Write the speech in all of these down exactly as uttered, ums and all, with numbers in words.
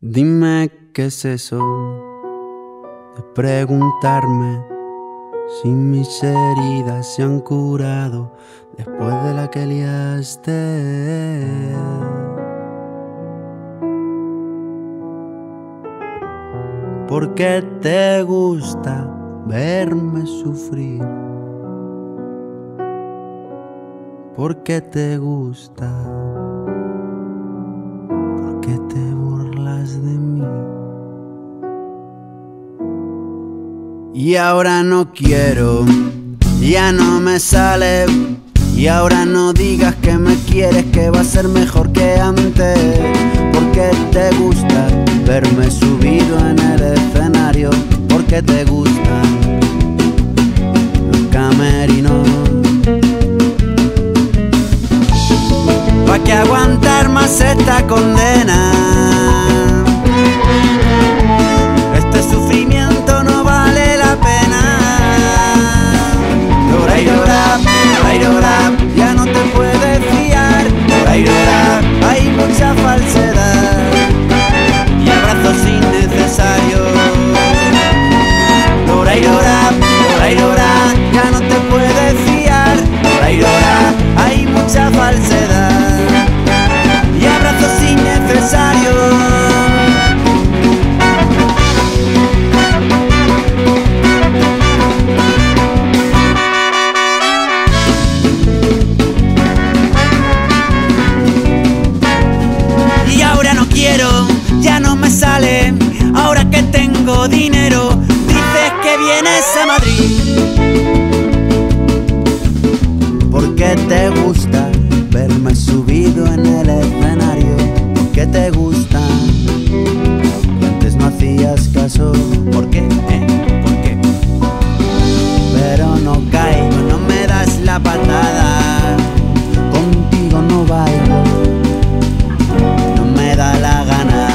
Dime qué es eso de preguntarme si mis heridas se han curado después de la que liaste. ¿Por qué te gusta verme sufrir? ¿Por qué te gusta? ¿Por qué te burlas de mí? Y ahora no quiero, ya no me sale. Y ahora no digas que me quieres, que va a ser mejor que antes. Porque te gusta verme subido en el escenario. Porque te gustan los camerinos. ¿Pa' qué aguantar más esta condena? Este sufrimiento no vale la pena. Llora y llora, llora y llora, ya no te puedes fiar. Llora y llora, hay mucha falsedad y abrazos innecesarios. Llora y llora, llora y llora, ya no te puedes fiar. Llora y llora, hay mucha falsedad y abrazos innecesarios. Ya no me sale, ahora que tengo dinero, dices que vienes a Madrid. Porque te gusta verme subido en el escenario. Porque te gusta, y antes no hacías caso. ¿Por qué? ¿Eh? ¿Por qué? Pero no caigo, no me das la patada. Contigo no bailo, no me da la gana.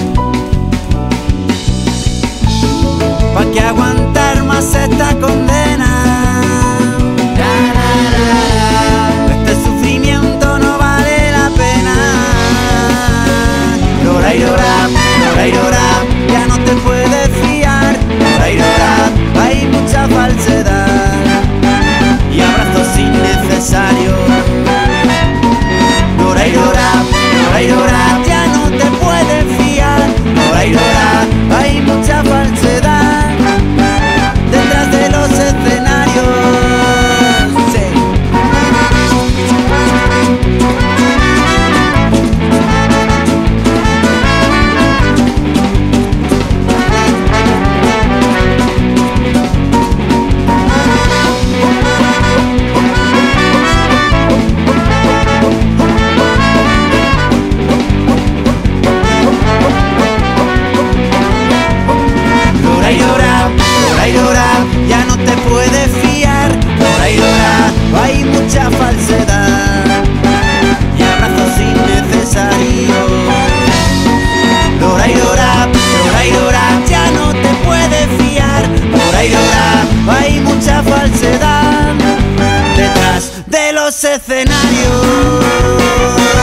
¿Pa' qué aguantar más esta condena? La, la, la, la. Este sufrimiento no vale la pena. Llora y llora, llora y llora, ya no te puedes fiar. Llora y llora, hay mucha falsedad y abrazos innecesarios. Llora y llora, llora y llora, ya no te puedes fiar. Llora y llora, hay mucha falsedad detrás de los escenarios. Sí. Llora y llora, llora y llora, ya no te puedes fiar. Llora y llora, hay mucha falsedad y abrazos innecesarios. Llora y llora, llora y llora, ya no te puedes fiar. Llora y llora, hay mucha falsedad detrás de los escenarios.